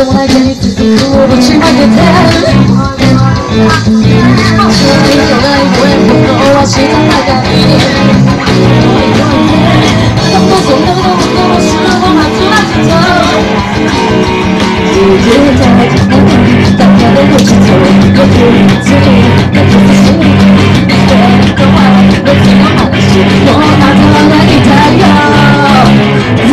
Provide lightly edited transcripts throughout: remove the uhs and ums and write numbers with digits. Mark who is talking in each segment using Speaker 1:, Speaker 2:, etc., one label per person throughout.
Speaker 1: でもない手に続くぶちまけてそれ以上ないご縁僕は知らないがいいでもそんなことをするのはつらくと言うてだからもちょっとよくついだけどすぐ見てこは別の話もうあとはないんだよ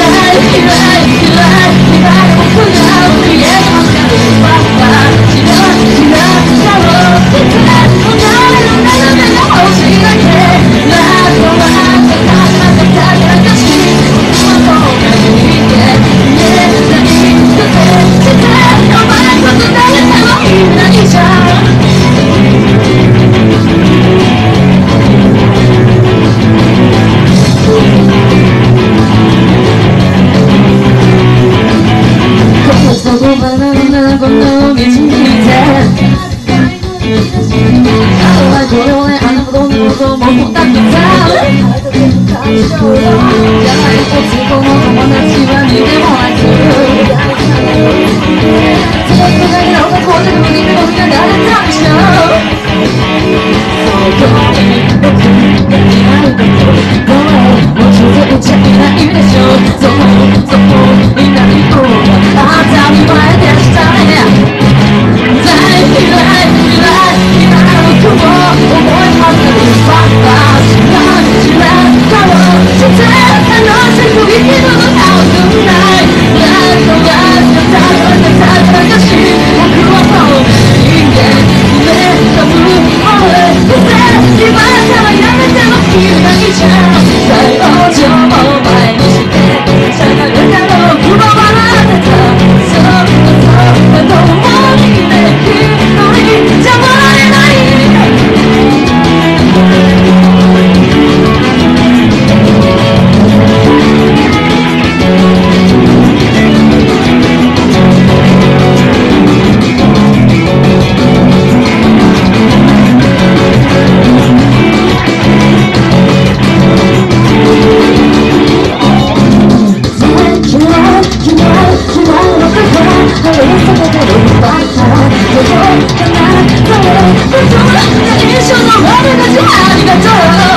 Speaker 1: 一緒の我がじゃありがとう